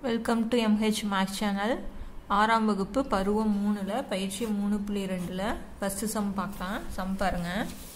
Welcome to MH maths channel. 6ஆம் வகுப்பு பருவம் 3ல பயிற்சி 3.2ல ஃபர்ஸ்ட் சம் பார்க்கலாம். சம் பாருங்க.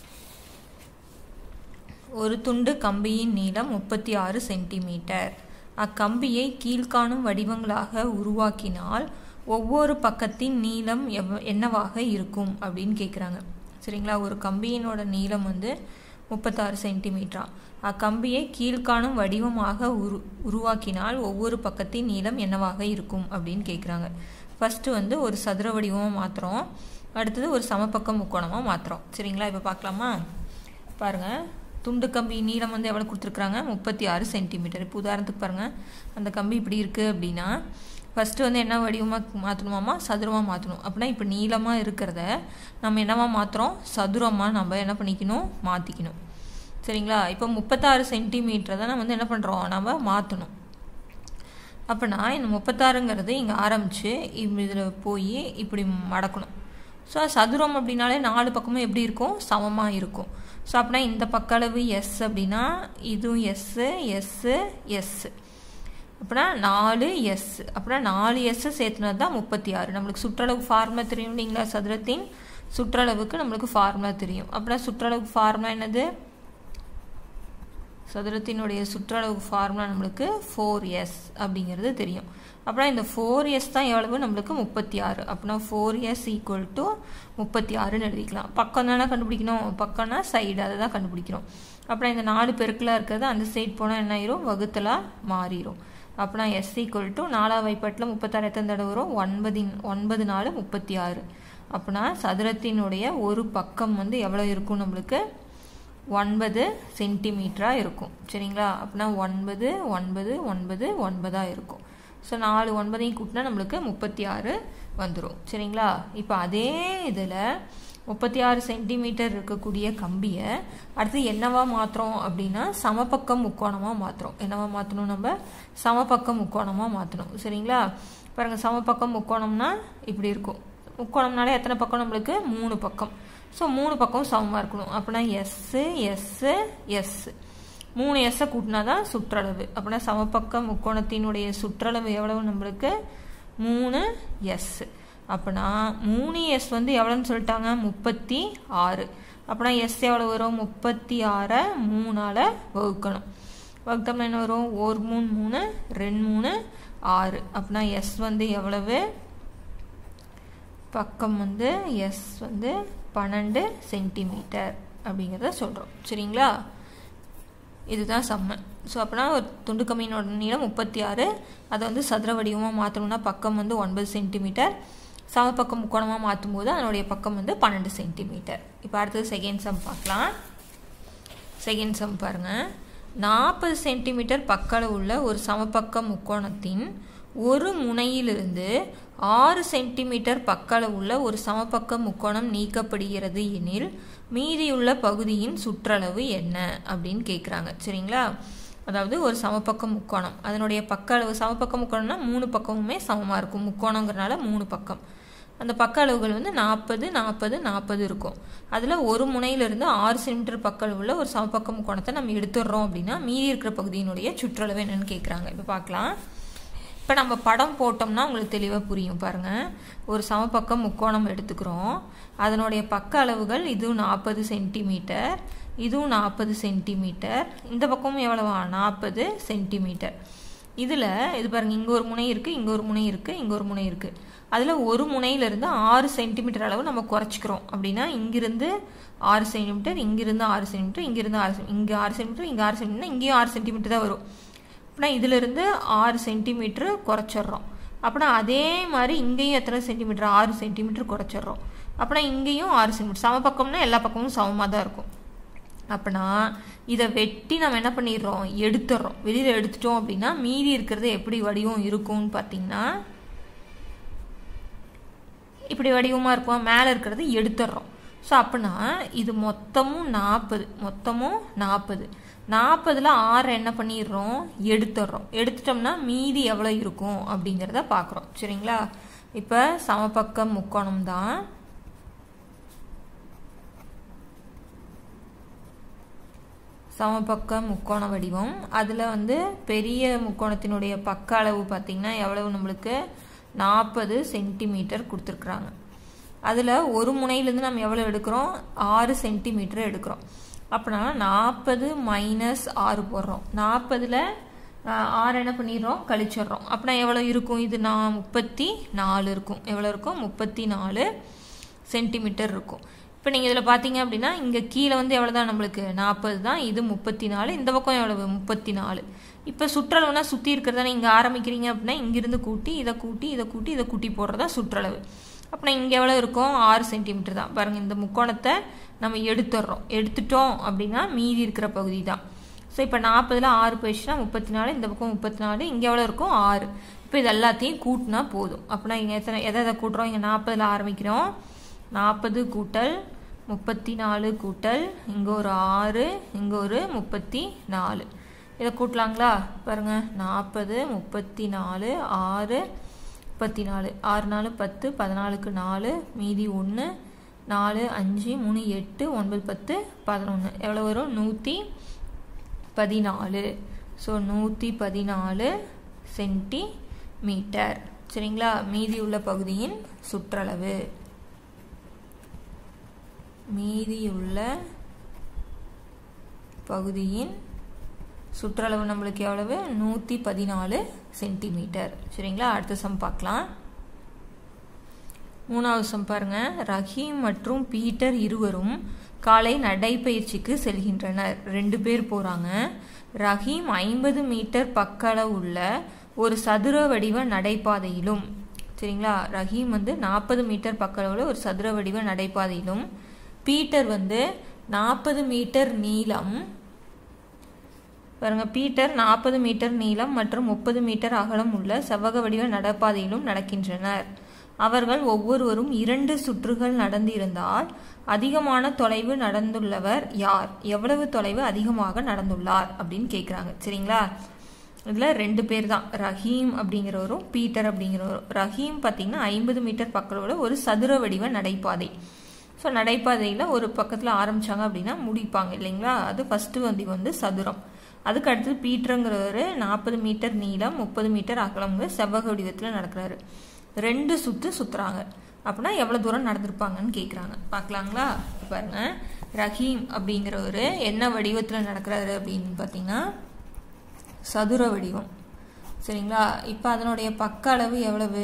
ஒரு துண்டு கம்பியின் நீளம் 36 சென்டிமீட்டர். அக்கம்பியை கீழ்காணும் வடிவங்களாக உருவாக்கினால் ஒவ்வொரு பக்கத்தின் நீளம் என்னவாக இருக்கும் அப்படின்னு கேட்குறாங்க. சரிங்களா? ஒரு கம்பியினோட நீளம் 36 சென்டிமீட்டரா. அக்கம்பியை கீழ்காணும் வடிவமாக உருவாக்கினால் ஒவ்வொரு பக்கத்தின் நீளம் என்னவாக இருக்கும் அப்படின்னு கேட்குறாங்க. ஃபஸ்ட்டு ஒரு சதுர வடிவமாக மாற்றுறோம், அடுத்தது ஒரு சமபக்க முக்கோணமாக மாற்றுறோம். சரிங்களா? இப்போ பார்க்கலாமா? பாருங்கள், துண்டு கம்பி நீளம் எவ்வளோ கொடுத்துருக்குறாங்க? 36 சென்டிமீட்டர். இப்போ உதாரணத்துக்கு பாருங்கள், அந்த கம்பி இப்படி இருக்குது அப்படின்னா ஃபஸ்ட்டு என்ன வடிவமாக மாற்றணுமாமா? சதுரமாக மாற்றணும். அப்படின்னா இப்போ நீளமாக இருக்கிறத நம்ம என்னவா மாற்றுறோம்? சதுரமாக நம்ம என்ன பண்ணிக்கணும்? மாற்றிக்கணும். சரிங்களா? இப்போ 36 சென்டிமீட்டரை தான் நம்ம என்ன பண்ணுறோம்? நம்ம மாற்றணும். அப்போனா இந்த 36ங்கிறது இங்கே ஆரம்பித்து இதில் போய் இப்படி மடக்கணும். ஸோ சதுரம் அப்படின்னாலே 4 பக்கமும் எப்படி இருக்கும்? சமமாக இருக்கும். ஸோ அப்படின்னா இந்த பக்க அளவு எஸ் அப்படின்னா இதுவும் எஸ்ஸு எஸ்ஸு எஸ்ஸு, அப்படின்னா 4S. அப்படின்னா 4S சேர்த்துனது தான் 36. நம்மளுக்கு சுற்றளவு ஃபார்முலா தெரியும் இல்லைங்களா? சதுரத்தின் சுற்றளவுக்கு நம்மளுக்கு ஃபார்முலா தெரியும். அப்படின்னா சுற்றளவுக்கு ஃபார்முலா என்னது? சதுரத்தினுடைய சுற்றளவுக்கு ஃபார்முலா நம்மளுக்கு 4S அப்படிங்கிறது தெரியும். அப்படின்னா இந்த 4S தான் எவ்வளவு? நம்மளுக்கு 36. அப்படின்னா 4S ஈக்குவல் டு 36ன்னு எழுதிக்கலாம். பக்கம் தானே கண்டுபிடிக்கணும்? பக்கம்னா சைடு, அதை தான் கண்டுபிடிக்கணும். அப்படின்னா இந்த 4 பெருக்கலாக இருக்கிறது அந்த சைடு போனால் என்ன ஆயிரும்? வகுத்தலாக மாறிடும். அப்படின்னா S ஈக்குவல் டு 4 வைப்பாட்டில் 36 எத்தனை தடவை வரும்? 9 4 36. அப்படின்னா சதுரத்தினுடைய ஒரு பக்கம் எவ்வளோ இருக்கும்? நம்மளுக்கு 9 சென்டிமீட்டராக இருக்கும். சரிங்களா? அப்படின்னா 9 9 9 9 இருக்கும். ஸோ 4 9ஐயும் கூட்டினா நம்மளுக்கு 36 வந்துடும். சரிங்களா? இப்போ அதே இதில் 36 சென்டிமீட்டர் இருக்கக்கூடிய கம்பியை அடுத்து என்னவா மாற்றுறோம் அப்படின்னா சமபக்கம் முக்கோணமாக மாற்றுறோம். என்னவா மாற்றணும்? நம்ம சமபக்கம் முக்கோணமாக மாற்றணும். சரிங்களா? பாருங்கள், சமபக்கம் முக்கோணம்னா இப்படி இருக்கும். முக்கோணம்னாலே எத்தனை பக்கம்? நம்மளுக்கு 3 பக்கம். ஸோ 3 பக்கம் சமமாக இருக்கணும். அப்படின்னா எஸ்ஸு எஸ்ஸு எஸ்ஸு 3 எஸ்ஸை கூட்டினா தான் சுற்றளவு. அப்படின்னா சமபக்க முக்கோணத்தினுடைய சுற்றளவு எவ்வளவு? நம்மளுக்கு 3S. அப்படின்னா 3S எவ்வளோன்னு சொல்லிட்டாங்க? 36. அப்படின்னா S எவ்வளோ வரும்? 36 3ஆல் வகுக்கணும். வகுத்தோம்னா என்ன வரும்? 1 3 3 2 3 6. அப்படின்னா S எவ்வளவு? பக்கம் S 12 சென்டிமீட்டர் அப்படிங்கிறத சொல்கிறோம். சரிங்களா? இதுதான் சம்ம. ஸோ அப்படின்னா ஒரு துண்டு கம்பியினோட நீளம் 36, அதை சதுர வடிவமாக மாற்றணும்னா பக்கம் 9 சென்டிமீட்டர், சமபக்கம் முக்கோணமாக மாற்றும் போது அதனுடைய பக்கம் 12 சென்டிமீட்டர். இப்போ அடுத்தது செகண்ட் சம் பார்க்கலாம். செகண்ட் சம் பாருங்கள். 40 சென்டிமீட்டர் பக்களவு உள்ள ஒரு சமபக்க முக்கோணத்தின் ஒரு முனையிலிருந்து 6 சென்டிமீட்டர் பக்களவு உள்ள ஒரு சமபக்க முக்கோணம் நீக்கப்படுகிறது எனில் மீதியுள்ள பகுதியின் சுற்றளவு என்ன அப்படின்னு கேட்குறாங்க. சரிங்களா? அதாவது ஒரு சமபக்க முக்கோணம், அதனுடைய பக்க அளவு, சமபக்க முக்கோணம்னா 3 பக்கமுமே சமமாக இருக்கும். முக்கோணங்கிறனால 3 பக்கம். அந்த பக்க அளவுகள் 40 40 40 இருக்கும். அதில் ஒரு முனையிலிருந்து 6 சென்டிமீட்டர் பக்க அளவுள்ள ஒரு சமபக்க முக்கோணத்தை நம்ம எடுத்துடுறோம் அப்படின்னா மீதி இருக்கிற பகுதியினுடைய சுற்றளவு என்னன்னு கேட்குறாங்க. இப்போ பார்க்கலாம். இப்போ நம்ம படம் போட்டோம்னா உங்களுக்கு தெளிவாக புரியும். பாருங்கள், ஒரு சமபக்க முக்கோணம் எடுத்துக்கிறோம். அதனுடைய பக்க அளவுகள் இதுவும் 40 சென்டிமீட்டர், இதுவும் 40 சென்டிமீட்டர், இந்த பக்கமும் எவ்வளவா? 40 சென்டிமீட்டர். இதில் இது பாருங்கள், இங்கே ஒரு முனை இருக்குது, இங்கே ஒரு முனை இருக்குது, இங்கே ஒரு முனை இருக்குது. அதில் ஒரு முனையிலிருந்து 6 சென்டிமீட்டர் அளவு நம்ம குறைச்சிக்கிறோம். அப்படின்னா இங்கிருந்து 6 சென்டிமீட்டர், இங்கிருந்து 6 சென்டிமீட்டர், இங்கிருந்து 6 இங்கே 6 சென்டிமீட்டர், இங்கே 6 சென்டிமீட்டர், இங்கேயும் 6 சென்டிமீட்டர் தான் வரும். அப்படின்னா இதிலிருந்து 6 சென்டிமீட்டர் குறைச்சிட்றோம். அப்படின்னா அதே மாதிரி இங்கேயும் எத்தனை சென்டிமீட்டர்? 6 சென்டிமீட்டர் குறைச்சிட்றோம். அப்படின்னா இங்கேயும் 6 சென்டிமீட்டர். சமபக்கம்னா எல்லா பக்கமும் சமமாக தான் இருக்கும். அப்படின்னா இதை வெட்டி நம்ம என்ன பண்ணிடுறோம்? எடுத்துடுறோம். வெளியில் எடுத்துட்டோம் அப்படின்னா மீதி இருக்கிறது எப்படி வடிவம் இருக்கும்னு பார்த்தீங்கன்னா இப்படி வடிவமாக இருக்கும். மேலே இருக்கிறது எடுத்துடுறோம். ஸோ அப்படின்னா இது மொத்தமும் 40, மொத்தமும் 40. 40ல் 6 என்ன பண்ணிடுறோம்? எடுத்துடுறோம். எடுத்துட்டோம்னா மீதி எவ்வளோ இருக்கும் அப்படிங்கிறத பார்க்குறோம். சரிங்களா? இப்போ சமபக்க முக்கோணம் தான். சமபக்க முக்கோண வடிவம். அதில் வந்து பெரிய முக்கோணத்தினுடைய பக்க அளவு பார்த்திங்கன்னா எவ்வளவு நம்மளுக்கு 40 சென்டிமீட்டர் கொடுத்துருக்குறாங்க. அதில் ஒரு முனையிலேருந்து நம்ம எவ்வளோ எடுக்கிறோம், 6 சென்டிமீட்டர் எடுக்கிறோம். அப்படின்னா 40 மைனஸ் 6 போடுறோம். 40ல் 6 என்ன பண்ணிடுறோம், கழிச்சிடுறோம். அப்படின்னா எவ்வளோ இருக்கும், இது 34 இருக்கும். எவ்வளோ இருக்கும், 34 சென்டிமீட்டர் இருக்கும். இப்போ நீங்கள் இதில் பார்த்தீங்க அப்படின்னா இங்கே கீழே வந்து எவ்வளோ தான் நம்மளுக்கு 40 தான், இது 34, இந்த பக்கம் எவ்வளவு 34. இப்போ சுற்றளவுனா சுற்றி இருக்கிறதா நீங்கள் ஆரம்பிக்கிறீங்க அப்படின்னா இங்கிருந்து கூட்டி இதை கூட்டி இதை கூட்டி இதை கூட்டி போடுறதா சுற்றளவு. அப்படின்னா இங்கே எவ்வளோ இருக்கும், 6 சென்டிமீட்டர் தான். பாருங்கள், இந்த முக்கோணத்தை நம்ம எடுத்துட்டோம் அப்படின்னா மீதி இருக்கிற பகுதி தான். ஸோ இப்போ 40ல் 6 போயிடுச்சுன்னா 34, இந்த பக்கம் 34, இங்கே எவ்வளோ இருக்கும் 6. இப்போ இது எல்லாத்தையும் கூட்டினா போதும். அப்படின்னா இங்கே எதை கூட்டுறோம், இங்கே 40ல் ஆரம்பிக்கிறோம். 40 கூட்டல் 34 கூட்டல் இங்கே ஒரு 6, இங்கே ஒரு 34. இதை கூட்டலாங்களா, பாருங்கள் 40 34 6 34, 6 4 10, 14க்கு 4, மீதி 1, 4 5 3 8 9 10 11, எவ்வளோ வரும் 114. So 114 centimetre. சரிங்களா, மீதி உள்ள பகுதியின் சுற்றளவு. மீதியுள்ள பகுதியின் சுற்றளவு நம்மளுக்கு எவ்வளவு, 114 சென்டிமீட்டர். சரிங்களா, அடுத்த சம் பார்க்கலாம். 3வது சம் பாருங்க. ரஹீம் மற்றும் பீட்டர் இருவரும் காலை நடைப்பயிற்சிக்கு செல்கின்றனர். 2 பேர் போறாங்க. ரஹீம் 50 மீட்டர் பக்க அளவு உள்ள ஒரு சதுர வடிவ நடைபாதையிலும், சரிங்களா, ரஹீம் வந்து 40 மீட்டர் பக்க அளவுல ஒரு சதுர வடிவ நடைபாதையிலும், பீட்டர் வந்து 40 மீட்டர் நீளம், பாருங்க, பீட்டர் 40 மீட்டர் நீளம் மற்றும் 30 மீட்டர் அகலம் உள்ள செவ்வக வடிவ நடைபாதையிலும் நடக்கின்றனர். அவர்கள் ஒவ்வொருவரும் 2 சுற்றுகள் நடந்திருந்தால் அதிகமான தொலைவு நடந்துள்ளவர் யார், எவ்வளவு தொலைவு அதிகமாக நடந்துள்ளார் அப்படின்னு கேட்குறாங்க. சரிங்களா, இதில் 2 பேர் தான், ரஹீம் அப்படிங்கிறவரும் பீட்டர் அப்படிங்கிறவரும். ரஹீம் பார்த்தீங்கன்னா 50 மீட்டர் பக்கத்தோட ஒரு சதுர வடிவ நடைபாதை. ஸோ நடைபாதையில் ஒரு பக்கத்தில் ஆரம்பித்தாங்க அப்படின்னா முடிப்பாங்க இல்லைங்களா, அது ஃபஸ்ட்டு வந்து சதுரம். அதுக்கு அடுத்து பீட்டருங்கிறவர் 40 மீட்டர் நீளம் 30 மீட்டர் அகலம்ங்கிற செவ்வக வடிவத்தில் நடக்கிறாரு. 2 சுற்றுறாங்க. அப்படின்னா எவ்வளோ தூரம் நடந்திருப்பாங்கன்னு கேட்குறாங்க. பார்க்கலாங்களா, பாருங்க, ரஹீம் அப்படிங்கிறவர் என்ன வடிவத்தில் நடக்கிறாரு அப்படின்னு பார்த்தீங்கன்னா சதுர வடிவம். சரிங்களா, இப்போ அதனுடைய பக்க அளவு எவ்வளவு,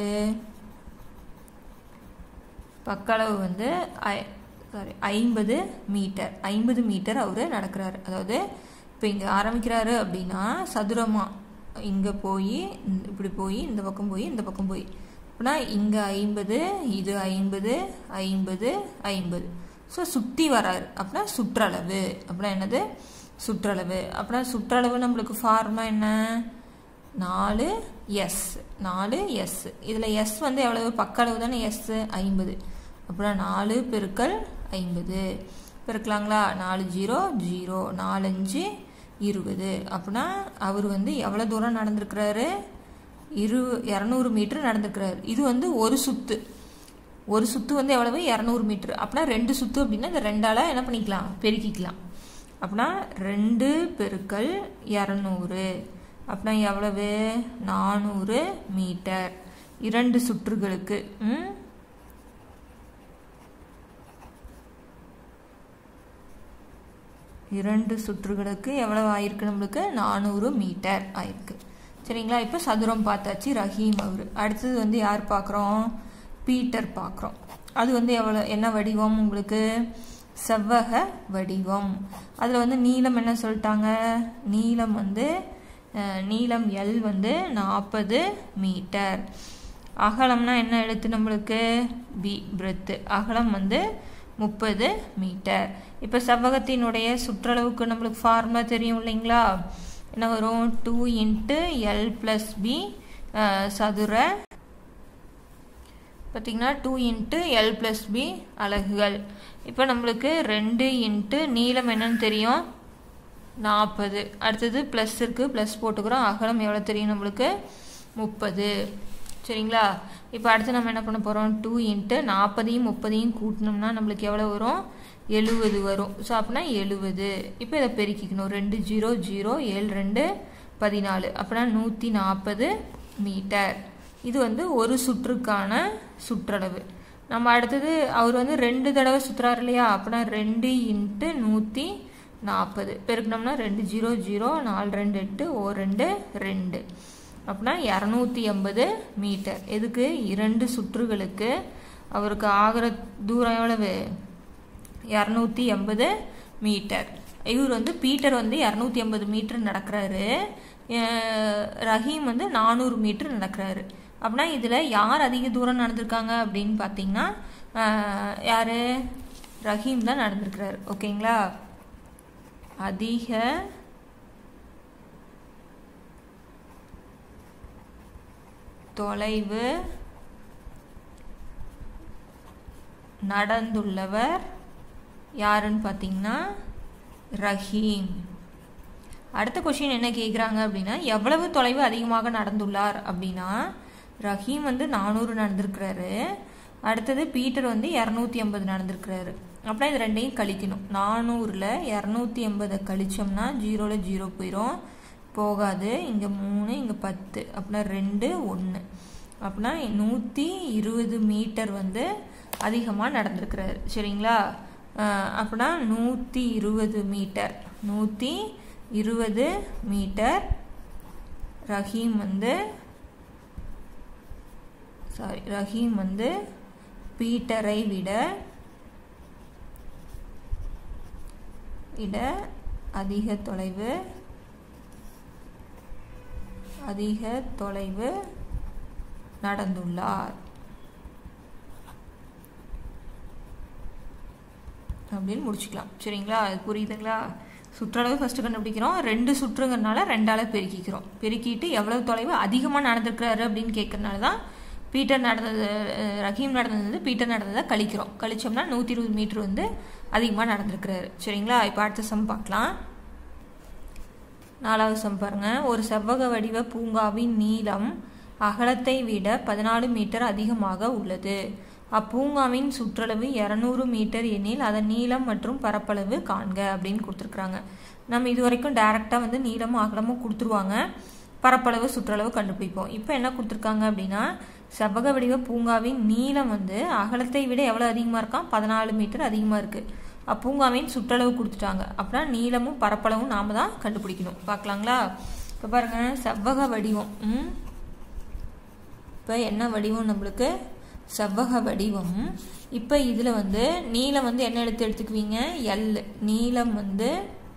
பக்க அளவு வந்து 50 மீட்டர். 50 மீட்டர் அவர் நடக்கிறாரு. அதாவது இப்போ இங்கே ஆரம்பிக்கிறாரு அப்படின்னா சதுரமாக இங்கே போய் இப்படி போய் இந்த பக்கம் போய் இந்த பக்கம் போய், அப்படின்னா இங்கே 50, இது 50 50 50. ஸோ சுற்றி வராரு. அப்படின்னா சுற்றளவு. அப்படின்னா என்னது, சுற்றளவு. அப்படின்னா சுற்றளவு நம்மளுக்கு ஃபார்மா என்ன, 4S. 4S. இதில் S வந்து எவ்வளவு, பக்க அளவு தானே S, 50. அப்படின்னா 4 பெருக்கல் 50 பெருக்கலாங்களா, 4 0 0 4 5 20. அப்படின்னா அவர் வந்து எவ்வளோ தூரம் நடந்திருக்கிறாரு, 200 மீட்டர் நடந்திருக்கிறாரு. இது வந்து ஒரு சுத்து வந்து எவ்வளவு, 200 மீட்டர். அப்படின்னா 2 சுத்து அப்படின்னா இந்த 2ஆல் என்ன பண்ணிக்கலாம், பெருக்கிக்கலாம். அப்படின்னா 2 பெருக்கல் 200 அப்படின்னா எவ்வளவு, 400 மீட்டர். 2 சுற்றுகளுக்கு 2 சுற்றுகளுக்கு எவ்வளவு ஆயிருக்கு, நம்மளுக்கு 400 மீட்டர் ஆயிருக்கு. சரிங்களா, இப்போ சதுரம் பார்த்தாச்சு, ரஹீம் அவர். அடுத்தது வந்து யார் பார்க்குறோம், பீட்டர் பார்க்குறோம். அது வந்து என்ன வடிவம் உங்களுக்கு, செவ்வக வடிவம். அதில் வந்து நீளம் என்ன சொல்லிட்டாங்க, நீளம் வந்து நீளம் L வந்து 40 மீட்டர். அகலம்னா என்ன எழுத்து நம்மளுக்கு, B, பிரெத்து. அகலம் வந்து 30 மீட்டர். இப்போ செவ்வகத்தினுடைய சுற்றளவுக்கு நம்மளுக்கு ஃபார்முலா தெரியும் இல்லைங்களா, என்ன வரும், 2 × L + B சதுர, பார்த்தீங்கன்னா 2 × L + B அலகுகள். இப்போ நம்மளுக்கு 2 × நீளம் என்னன்னு தெரியும், 40. அடுத்தது ப்ளஸ் இருக்குது, ப்ளஸ் போட்டுக்கிறோம். அகலம் எவ்வளோ தெரியும் நம்மளுக்கு, 30. சரிங்களா, இப்போ அடுத்து நம்ம என்ன பண்ண போகிறோம், 2 × 40 30 கூட்டினோம்னா நம்மளுக்கு எவ்வளோ வரும், 70 வரும். ஸோ அப்படின்னா 70. இப்போ இதை பெருக்கிக்கணும். 2 0 0 7 2 14. அப்படின்னா 140 மீட்டர். இது வந்து ஒரு சுற்றுக்கான சுற்றளவு. நம்ம அடுத்தது அவர் வந்து 2 தடவை சுற்றுறாரு இல்லையா, அப்படின்னா 2 × 140 பெருக்கணும்னா 2 0 0 4 2 8 2 2 அப்படின்னா 280 மீட்டர். எதுக்கு? 2 சுற்றுகளுக்கு அவருக்கு ஆகிற தூரம் எவ்வளவு? 280 மீட்டர். இவர் வந்து பீட்டர் வந்து 280 மீட்டர் நடக்கிறாரு, ரஹீம் வந்து 400 மீட்டர் நடக்கிறாரு. அப்படின்னா இதில் யார் அதிக தூரம் நடந்திருக்காங்க அப்படின்னு பார்த்தீங்கன்னா யார்? ரஹீம் தான் நடந்திருக்கிறாரு. ஓகேங்களா? அதிக தொலைவு நடந்துள்ளவர் யாருன்னு பார்த்தீங்கன்னா ரஹீம். அடுத்த கொஸ்டின் என்ன கேட்குறாங்க அப்படின்னா, எவ்வளவு தொலைவு அதிகமாக நடந்துள்ளார் அப்படின்னா, ரஹீம் வந்து 400 நடந்திருக்கிறாரு, அடுத்தது பீட்டர் வந்து 280 நடந்திருக்கிறாரு. அப்படின்னா இது ரெண்டையும் கழிக்கணும். 400ல் 280 கழிச்சோம்னா 0ல் 0 போயிடும், போகாது. இங்கே 3 இங்கே 10 அப்படின்னா 2 1 அப்படின்னா 120 மீட்டர் வந்து அதிகமாக நடந்திருக்கிறாரு. சரிங்களா? அப்படின்னா 120 மீட்டர் 120 மீட்டர் ரஹீம் வந்து பீட்டரை விட அதிக தொலைவு நடந்துள்ளார் அப்படின்னு முடிச்சுக்கலாம். சரிங்களா? அது புரியுதுங்களா? சுற்றளவு ஃபஸ்ட்டு கண்டுபிடிக்கிறோம். 2 சுற்றுங்கிறதுனால 2ஆல் பெருக்கிக்கிறோம். பெருக்கிட்டு எவ்வளவு தொலைவு அதிகமாக நடந்திருக்கிறாரு அப்படின்னு கேட்கறதுனால தான் ரஹீம் நடந்தது பீட்டர் நடந்ததை கழிக்கிறோம். கழிச்சோம்னா 120 மீட்டர் வந்து அதிகமாக நடந்திருக்கிறாரு. சரிங்களா? இப்போ அடுத்த சம் பார்க்கலாம். 4வது சம் பாருங்க. ஒரு செவ்வக வடிவ பூங்காவின் நீளம் அகலத்தை விட 14 மீட்டர் அதிகமாக உள்ளது. அப்பூங்காவின் சுற்றளவு 200 மீட்டர் எனில் அதன் நீளம் மற்றும் பரப்பளவு காண்க அப்படின்னு கொடுத்துருக்குறாங்க. நம்ம இது வரைக்கும் டைரெக்டாக வந்து நீளமும் அகலமும் கொடுத்துருவாங்க, பரப்பளவு சுற்றளவு கண்டுபிடிப்போம். இப்போ என்ன கொடுத்துருக்காங்க அப்படின்னா, செவ்வக வடிவ பூங்காவின் நீளம் வந்து அகலத்தை விட எவ்வளோ அதிகமாக இருக்கான்? 14 மீட்டர் அதிகமாக இருக்குது. அப்பூங்காவின் சுற்றளவு கொடுத்துட்டாங்க. அப்படின்னா நீளமும் பரப்பளவும் நாம் தான் கண்டுபிடிக்கணும். பார்க்கலாங்களா? இப்போ பாருங்கள், செவ்வக வடிவம். இப்போ என்ன வடிவம்? நம்மளுக்கு செவ்வக வடிவம். இப்போ இதில் வந்து நீளம் வந்து என்ன எழுத்து எடுத்துக்குவீங்க? எல். நீளம் வந்து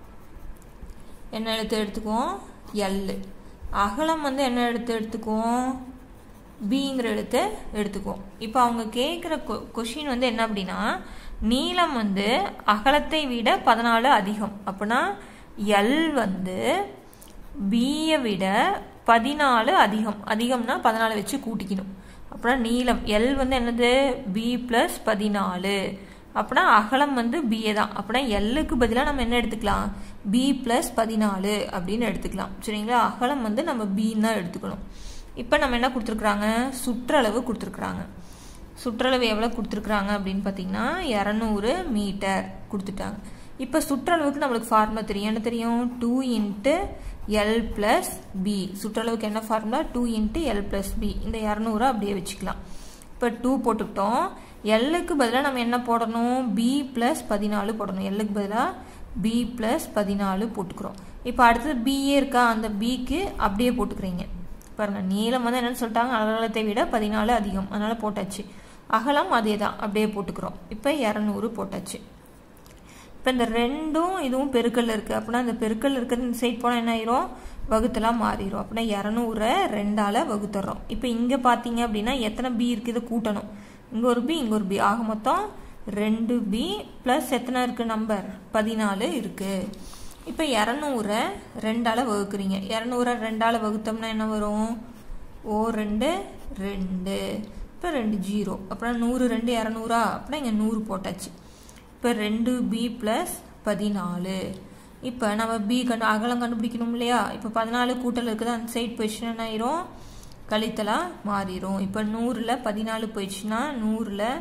என்ன எழுத்து எடுத்துக்குவோம்? எல். அகலம் வந்து என்ன எழுத்து எடுத்துக்குவோம்? பிங்கிற எழுத்து எடுத்துக்குவோம். இப்போ அவங்க கேட்குற கொஷின் வந்து என்ன அப்படின்னா, நீளம் வந்து அகலத்தை விட 14 அதிகம். அப்படின்னா எல் வந்து பியை விட 14 அதிகம். அதிகம்னா 14 வச்சு கூட்டிக்கணும். அப்படின்னா நீளம் எல் வந்து என்னது? பி + 14. அப்படின்னா அகலம் வந்து பிஏ தான். அப்படின்னா எல்லுக்கு பதிலாக நம்ம என்ன எடுத்துக்கலாம்? பி + 14 அப்படின்னு எடுத்துக்கலாம். சரிங்களா? அகலம் வந்து நம்ம பின்னு தான் எடுத்துக்கணும். இப்போ நம்ம என்ன கொடுத்துருக்குறாங்க? சுற்றளவு கொடுத்துருக்குறாங்க. சுற்றளவு எவ்வளோ கொடுத்துருக்குறாங்க அப்படின்னு பார்த்தீங்கன்னா 200 மீட்டர் கொடுத்துட்டாங்க. இப்போ சுற்றளவுக்கு நம்மளுக்கு ஃபார்முலா தெரியும். என்ன தெரியும்? 2 × L + B. சுற்றளவுக்கு என்ன ஃபார்முலா? 2 × L + B. இந்த 200 அப்படியே வச்சுக்கலாம். இப்போ 2 போட்டுக்கிட்டோம். எல்லுக்கு பதிலாக நம்ம என்ன போடணும்? B + 14 போடணும். எல்லுக்கு பதிலாக B + 14 போட்டுக்கிறோம். இப்போ அடுத்தது பிஏ இருக்கா? அந்த பிக்கு அப்படியே போட்டுக்கிறீங்க. பாருங்கள், நீளம் வந்து என்னென்னு சொல்லிட்டாங்க? அகலத்தை விட 14 அதிகம். அதனால் போட்டாச்சு. அகலம் அதே தான், அப்படியே போட்டுக்கிறோம். இப்போ 200 போட்டாச்சு. இப்போ இந்த ரெண்டும் இதுவும் பெருக்கல் இருக்குது. அப்படின்னா இந்த பெருக்கல் இருக்கிறது இந்த சைட் போனால் என்ன ஆயிரும்? வகுத்தலாம் மாறிடும். அப்படின்னா 200 2ஆல் வகுத்துறோம். இப்போ இங்கே பார்த்தீங்க அப்படின்னா எத்தனை பி இருக்குது? இதை கூட்டணும். இங்கே ஒரு பி, இங்கே ஒரு பி, ஆக மொத்தம் 2B + எத்தனை இருக்குது? நம்பர் 14 இருக்குது. இப்போ 200 2ஆல் வகுக்கிறீங்க. 200 2ஆல் வகுத்தோம்னா என்ன வரும்? O 2 2. இப்போ 2 0. அப்புறம் 100 2 200. அப்படின்னா இங்கே 100 போட்டாச்சு. இப்போ 2B + 14. இப்போ நம்ம பி அகலம் கண்டுபிடிக்கணும் இல்லையா? இப்போ 14 கூட்டல் இருக்குது, அந்த சைட் போயிடுச்சுன்னா என்ன ஆயிரும்? கழித்தலாக மாறிடும். இப்போ 100ல் 14 போயிடுச்சுன்னா 100ல்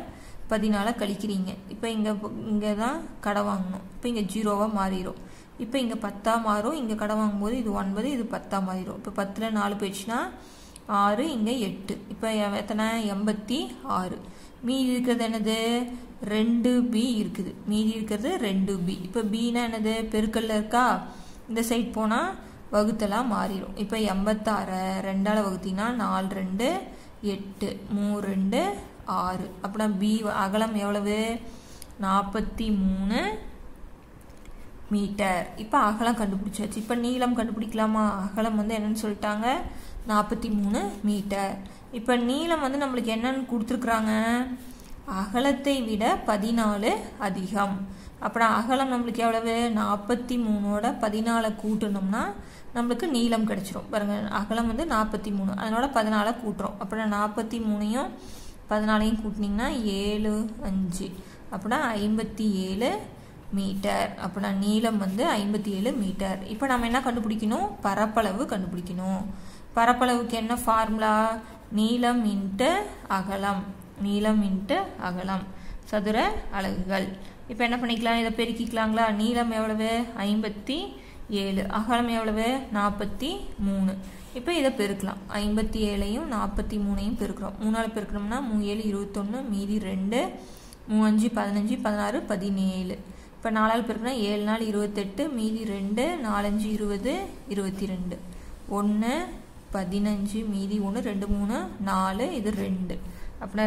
14 கழிக்கிறீங்க. இப்போ இங்கே தான் கடை வாங்கணும். இப்போ இங்கே 0வா மாறிடும். இப்போ இங்கே 10ஆ மாறும். இங்கே கடை வாங்கும்போது இது 9, இது 10ஆ மாறிடும். இப்போ 10ல் 4 போயிடுச்சுன்னா 6, இங்கே 8. இப்போ எத்தனை 86. மீதி இருக்கிறது என்னது 2b இருக்குது. மீதி இருக்கிறது 2b. இப்போ bனா என்னது பெருக்கல்ல இருக்கா, இந்த சைட் போனால் வகுத்தலாம் மாறிடும். இப்போ 86 2ஆல் வகுத்தினா 4 2 8 3 2 6. அப்படின்னா b அகலம் எவ்வளவு 43 மீட்டர். இப்போ அகலம் கண்டுபிடிச்சாச்சு. இப்போ நீளம் கண்டுபிடிக்கலாமா? அகலம் வந்து என்னன்னு சொல்லிட்டாங்க 43 மீட்டர். இப்போ நீளம் வந்து நம்மளுக்கு என்னன்னு கொடுத்துருக்குறாங்க, அகலத்தை விட 14 அதிகம். அப்புறம் அகலம் நம்மளுக்கு எவ்வளவு 43ஓட 14 கூட்டணும்னா நம்மளுக்கு நீளம் கிடைச்சிரும். பாருங்க அகலம் வந்து 43, அதனோட 14 கூட்டுறோம். அப்புறம் 43ஐயும் 14ஐயும் கூட்டினீங்கன்னா 7 5, அப்படின்னா 57 மீட்டர். அப்படின்னா நீளம் வந்து 57 மீட்டர். இப்போ நம்ம என்ன கண்டுபிடிக்கணும், பரப்பளவு கண்டுபிடிக்கணும். பரப்பளவுக்கு என்ன ஃபார்முலா, நீளம் இன்ட்டு அகலம், நீளம் இன்ட்டு அகலம் சதுர அலகுகள். இப்போ என்ன பண்ணிக்கலாம், இதை பெருக்கிக்கலாங்களா. நீளம் எவ்வளவு 57, அகலம் எவ்வளவு 43. இப்போ இதை பெருக்கலாம். 57ஐயும் 43ஐயும் பெருக்கிறோம். 3ஆல் பெருக்கணும்னா 3 7 21, மீதி 2 3 5 15 16 17. இப்போ 4ஆல் பெருக்கினா 7 4 28, மீதி 2 4 5 20 22. 1 15, மீதி 1 2 3 4, இது 2. அப்படின்னா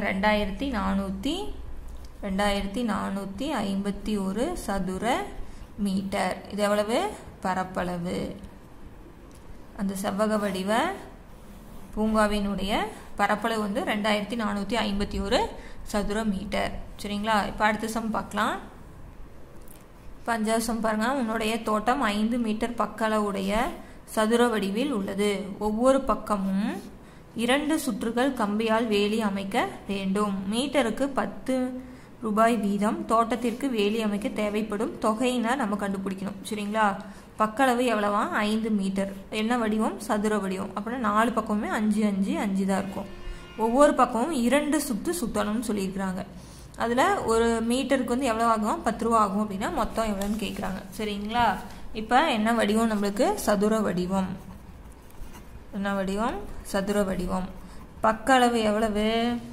2451 சதுர மீட்டர். இது எவ்வளவு பரப்பளவு. அந்த செவ்வக வடிவ பூங்காவினுடைய பரப்பளவு வந்து 2451 சதுர மீட்டர். சரிங்களா. இப்போ அடுத்த சம் பார்க்கலாம். இப்போ 5வது சம் பாருங்க. உன்னுடைய தோட்டம் 5 மீட்டர் பக்க அளவுடைய சதுர வடிவில் உள்ளது. ஒவ்வொரு பக்கமும் 2 சுற்றுகள் கம்பியால் வேலி அமைக்க வேண்டும். மீட்டருக்கு 10 ரூபாய் வீதம் தோட்டத்திற்கு வேலி அமைக்க தேவைப்படும் தொகையினை நம்ம கண்டுபிடிக்கணும். சரிங்களா. பக்களவு எவ்வளவா 5 மீட்டர். என்ன வடிவம், சதுர வடிவம். அப்படின்னா 4 பக்கமுமே 5 5 5 தான் இருக்கும். ஒவ்வொரு பக்கமும் 2 சுற்று சுற்றணும்னு சொல்லியிருக்கிறாங்க. அதில் ஒரு மீட்டருக்கு வந்து எவ்வளோ ஆகும், 10 ரூபா ஆகும். அப்படின்னா மொத்தம் எவ்வளோன்னு கேட்குறாங்க. சரிங்களா. இப்போ என்ன வடிவம் நம்மளுக்கு, சதுர வடிவம். என்ன வடிவம், சதுர வடிவம். பக்க அளவு எவ்வளவு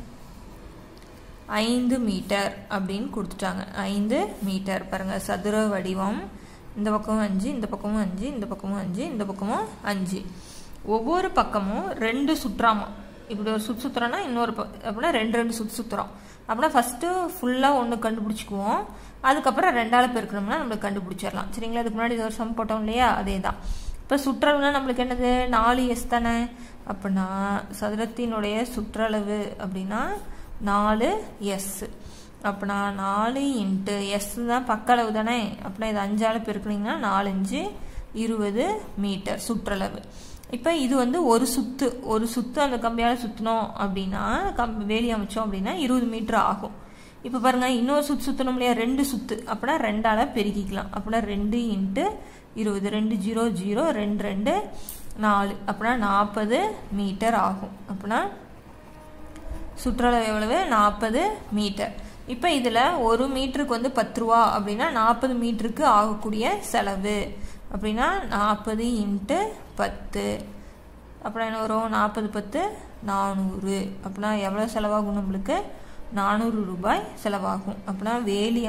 5 மீட்டர் அப்படின்னு கொடுத்துட்டாங்க. 5 மீட்டர். பாருங்க சதுர வடிவம். இந்த பக்கமும் 5, இந்த பக்கமும் 5, இந்த பக்கமும் 5, இந்த பக்கமும் 5. ஒவ்வொரு பக்கமும் 2 சுற்றாமா. இப்படி ஒரு சுற்று சுற்றுறோன்னா இன்னொரு அப்படின்னா 2 சுற்று சுற்றுறோம். அப்படின்னா ஃபஸ்ட்டு ஃபுல்லாக ஒன்று கண்டுபிடிச்சிக்குவோம். அதுக்கப்புறம் 2ஆல் பெருக்கணும்னா நம்மளுக்கு கண்டுபிடிச்சிடலாம். சரிங்களா. அதுக்கு முன்னாடி ஒரு சம் போட்டோம் இல்லையா, அதே தான். இப்போ சுற்றளவுனா நம்மளுக்கு என்னது 4s தானே. அப்படின்னா சதுரத்தினுடைய சுற்றளவு அப்படின்னா 4s. அப்படின்னா 4 இன்ட்டு எஸ் தான் பக்களவு தானே. அப்படின்னா இது 5ஆல் பெருக்குனீங்கன்னா 4 5 20 மீட்டர் சுற்றளவு. இப்போ இது வந்து ஒரு சுத்து அந்த கம்பியால் சுற்றணும் அப்படின்னா வேலி அமைச்சோம் அப்படின்னா 20 மீட்டர் ஆகும். இப்போ பாருங்க இன்னொரு சுற்று சுற்றணும் இல்லையா, 2 சுற்று. அப்படின்னா 2ஆல் பெருக்கிக்கலாம். அப்படின்னா 2 இன்ட்டு 20 2 0 0 2 2 4. அப்படின்னா 40 மீட்டர் ஆகும். அப்படின்னா சுற்றளவு எவ்வளவு 40 மீட்டர். இப்போ இதில் ஒரு மீட்டருக்கு வந்து 10 ரூபா அப்படின்னா 40 மீட்டருக்கு ஆகக்கூடிய செலவு அப்படின்னா 40 இன்ட்டு 10. அப்புறம் என்ன வரும், 40 10 400. அப்படின்னா எவ்வளோ செலவாகும் நம்மளுக்கு, 400 ரூபாய் செலவாகும். அப்படின்னா வேலி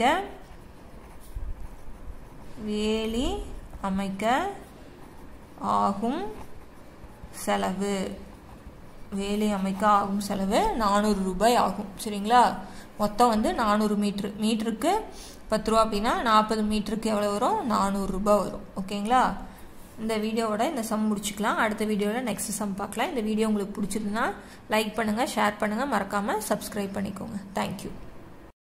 அமைக்க ஆகும் செலவு, வேலி அமைக்க ஆகும் செலவு 400 ரூபாய் ஆகும். சரிங்களா. மொத்தம் வந்து 400 மீட்ரு. மீட்டருக்கு 10 ரூபா அப்படின்னா 40 மீட்டருக்கு எவ்வளோ வரும், 400 ரூபாய் வரும். ஓகேங்களா. இந்த வீடியோவோட இந்த சம் முடிச்சுக்கலாம். அடுத்த வீடியோவில் நெக்ஸ்ட் சம் பார்க்கலாம். இந்த வீடியோ உங்களுக்கு பிடிச்சிருந்தா லைக் பண்ணுங்கள், ஷேர் பண்ணுங்கள், மறக்காமல் சப்ஸ்கிரைப் பண்ணிக்கோங்க. தேங்க்யூ.